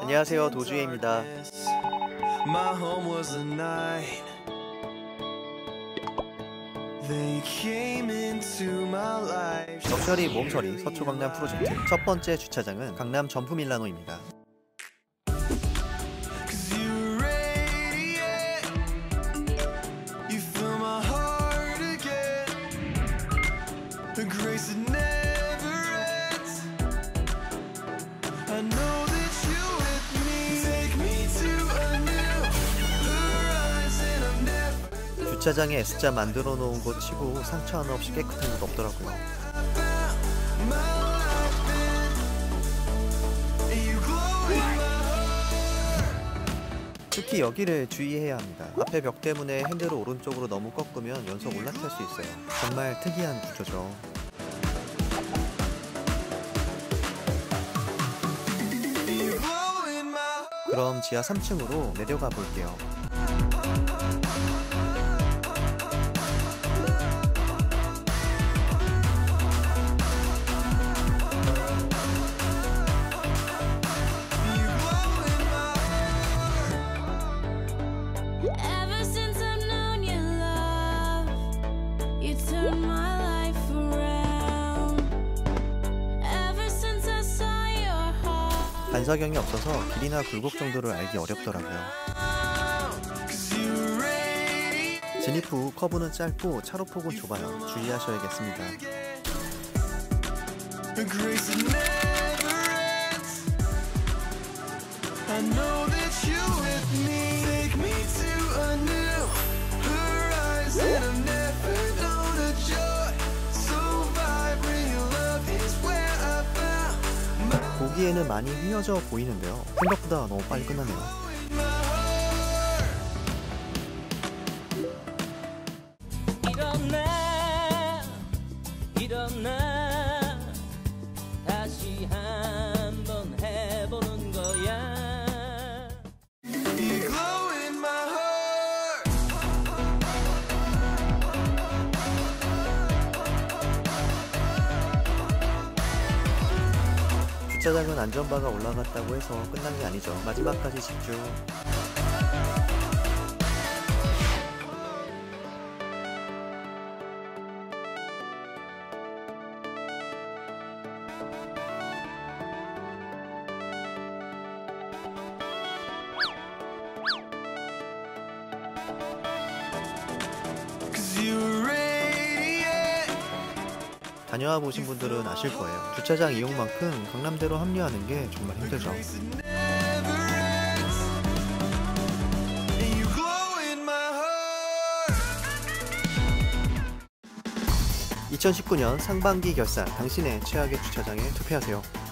안녕하세요, 도주혜입니다. My home was a night. They came into my life. 럭셔리 몸서리 서초 강남 프로젝트 첫 번째 주차장은 강남 점프 밀라노입니다. Cause you radiate. You fill my heart again. The grace that never ends. I know that you with me. Take me to a new horizon. I'm never 주차장에 S자 만들어 놓은 곳 치고 상처 하나 없이 깨끗한 곳 없더라고요. my life in. You glow in my heart. 특히 여기를 주의해야 합니다. 앞에 벽 때문에 핸들을 오른쪽으로 너무 꺾으면 연속 올라탈 수 있어요. 정말 특이한 구조죠. You glow in my heart. 그럼 지하 3층으로 내려가 볼게요. Ever since I've known your love, you turned my life around. Ever since I saw your heart. 반사경이 없어서 길이나 굴곡 정도를 알기 어렵더라고요. Cause you radiate. 진입 후 커브는 짧고 차로폭은 좁아요. 주의하셔야겠습니다. The grace that never ends. I know that you with me. Take me to a new horizon. I've never known a joy so vibrant. Your love is where I found my 보기에는 많이 휘어져 보이는데요. 생각보다 너무 빨리 끝나네요. 일어나 일어나 다시 한번 해보는 거야. You glow in my heart. 주차장은 안전바가 올라갔다고 해서 끝난 게 아니죠. 마지막까지 집중. Cause you radiate. 다녀와 보신 분들은 아실 거예요. 주차장 이용만큼 강남대로 합류하는 게 정말 힘들죠. Grace that never ends. And you glow in my heart. 2019년 상반기 결산 당신의 최악의 주차장에 투표하세요.